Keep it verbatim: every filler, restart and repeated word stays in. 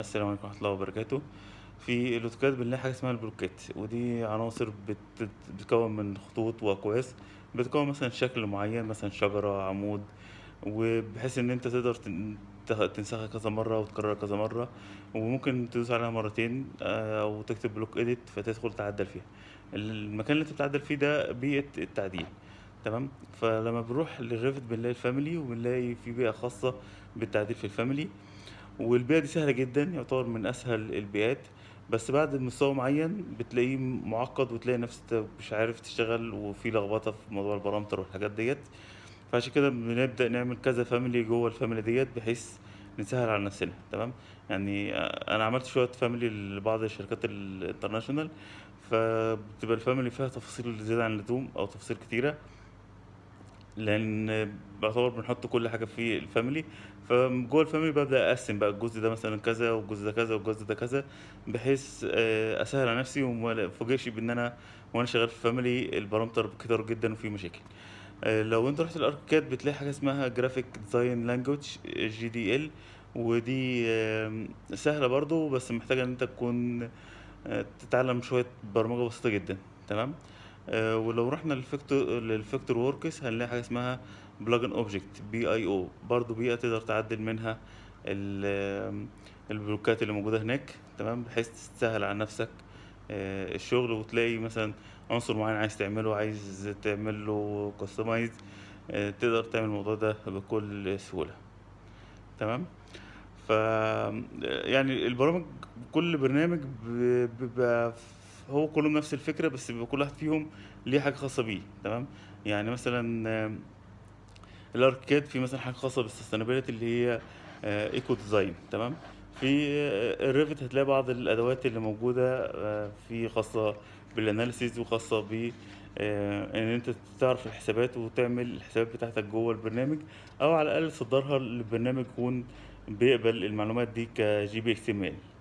السلام عليكم ورحمة الله وبركاته. في الأوتوكاد بنلاقي حاجة اسمها البلوكات، ودي عناصر بت- بتتكون من خطوط وأقواس، بتكون مثلا شكل معين، مثلا شجرة، عمود، وبحيث إن أنت تقدر تن- ته- تنسخها كذا مرة وتكررها كذا مرة، وممكن تدوس عليها مرتين آه، أو تكتب بلوك إيديت فتدخل تعدل فيها. المكان اللي أنت بتعدل فيه ده بيئة التعديل. تمام. فلما بنروح للريفت بنلاقي الفاميلي، وبنلاقي في بيئة خاصة بالتعديل في الفاميلي، والبيئة دي سهلة جدًا، يعتبر من أسهل البيئات، بس بعد مستوى معين بتلاقيه معقّد، وتلاقي نفسك أنت مش عارف تشتغل، وفي لخبطة في موضوع البارامتر والحاجات ديّة. فعشان كده بنبدأ نعمل كذا family جوّه الfamily ديّة، بحيث نسهّل على نفسنا. تمام. يعني أ أنا عملت شوية family لبعض الشركات الinternational، فبتبقى الfamily فيها تفاصيل زيادة عن اللزوم أو تفاصيل كتيرة، لأن باعتبر بنحط كل حاجة في الفاميلي. فجوّه الفاميلي بابدأ أقسّم بقى الجزء ده مثلًا كذا، والجزء ده كذا، والجزء ده كذا، بحيث آآ أسهّل على نفسي وما أتفاجئش بإن أنا وأنا شغال في الفاميلي البارامتر كتروا جدًا وفي مشاكل. آآ لو أنت رُحت الأركيكاد بتلاقي حاجة اسمها graphic design language جي دي إل، ودي آمم سهلة برضه، بس محتاجة إن أنت تكون آآ تتعلم شوية برمجة بسيطة جدًا. تمام. آآ ولو رُحنا للفيكتو للvector works هنلاقي حاجة اسمها plugin object بي آي أو، برضه بيئة تقدر تعدِّل منها ال آمم البلوكات اللي موجودة هناك. تمام. بحيث تسهّل على نَفْسك آآ الشغل، وتلاقي مثلًا عنصر معيّن عايز تعمله، عايز تعمل له customize، آآ تقدر تعمل الموضوع ده بكل سهولة. تمام. ف آمم يعني البرامج، كل برنامج ب بيبقى ف هو كلّهم نفس الفكرة، بس بيبقى كل واحد فيهم ليه حاجة خاصة بيه. تمام. يعني مثلًا آمم الأركيكاد فيه مثلًا حاجة خاصة بالsustainability اللي هي آآ eco design. تمام. في الrevit هتلاقي بعض الأدوات اللي موجودة آآ فيه خاصة بالanalysis، وخاصة ب آآ إن أنت تعرف الحسابات وتعمل الحسابات بتاعتك جوّه البرنامج، أو على الأقل تصدّرها لبرنامج يكون بيقبل المعلومات دي كGPXML.